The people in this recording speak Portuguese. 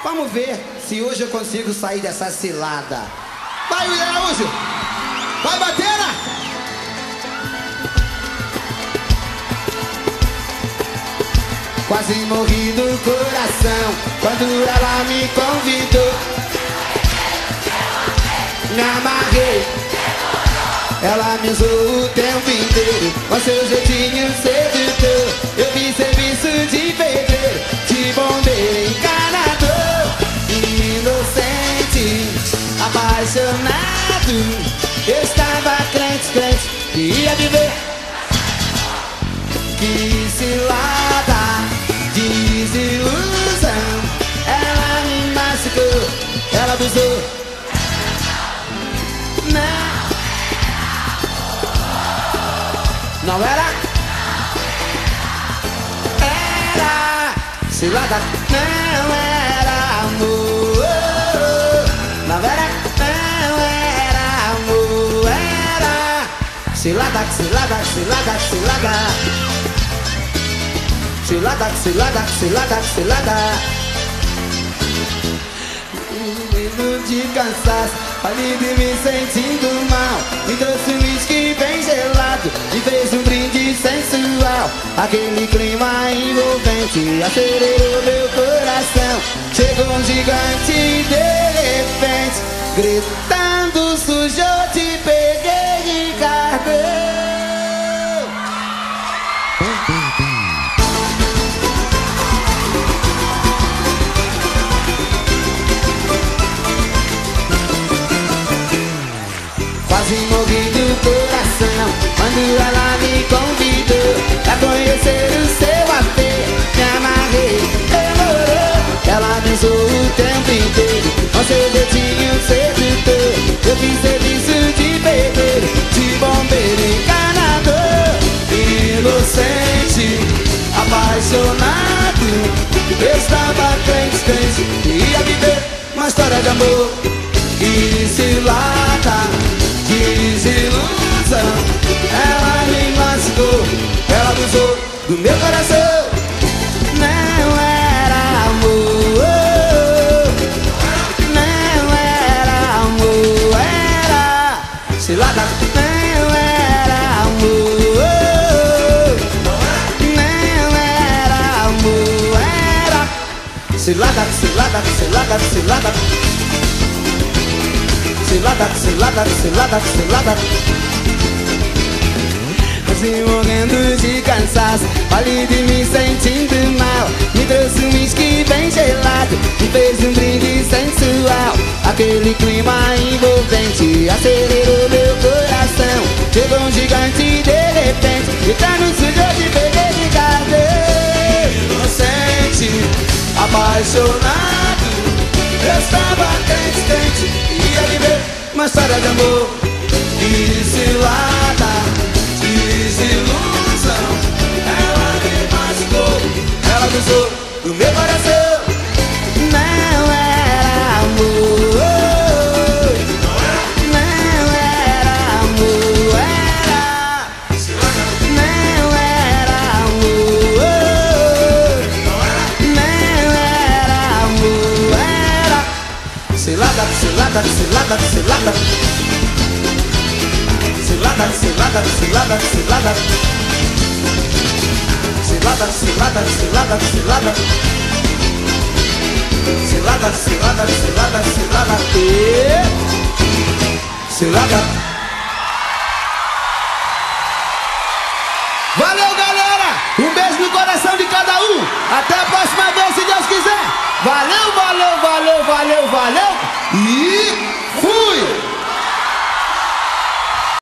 Vamos ver se hoje eu consigo sair dessa cilada. Vai, William Araújo! Vai, Batera! Quase morri do coração quando ela me convidou. Me amarrei, ela me usou o tempo inteiro com seu jeitinho sedutor. Eu fiz serviço de pedreiro, de bombeiro, encanador. Inocente, apaixonado, eu estava crente que ia viver. Que cilada, desilusão. Ela me machucou, ela abusou. Não era? Era cilada, não era amor. Não era, não era amor. Era cilada, cilada, cilada, cilada. Cilada, cilada, cilada, cilada. Menino de cansaço, falido e me sentindo mal. Me trouxe um whisky bem gelado e fez um brinde sensual. Aquele clima envolvente acelerou meu coração. Chegou um gigante e de repente, gritando, sujou, te peguei de cartão. Quase morri do coração quando ela me convidou pra conhecer o seu AP. Me amarrei, demorou, ela me usou o tempo inteiro com seu jeitinho sedutor. Eu fiz serviço de pedreiro, de bombeiro, encanador. Inocente, apaixonado, eu estava crente que ia viver uma história de amor. Que cilada, desilusão. Ela me machucou, ela abusou do meu coração. Não era amor, não era amor. Era cilada, não era amor, não era amor. Era cilada, cilada, cilada, cilada. Cilada, cilada, cilada, cilada. Quase morrendo de cansaço, falido e me sentindo mal. Me trouxe um whisky bem gelado e fez um brinde sensual. Aquele clima envolvente acelerou meu coração. Chegou um gigante e de repente, gritando, sujou, te peguei de cartão. Inocente, apaixonado, eu estava crente, ia viver uma história de amor. Que cilada, desilusão. Ela me machucou, ela abusou do meu coração. Não era amor, não era amor. Era não era amor, não era amor. Era cilada, cilada, cilada, cilada. Cilada, cilada, cilada, cilada. Cilada, cilada, cilada, cilada. Cilada, cilada, cilada, cilada. Cilada. Valeu, galera! Um beijo no coração de cada um. Até a próxima vez, se Deus quiser. Valeu, valeu, valeu, valeu, valeu.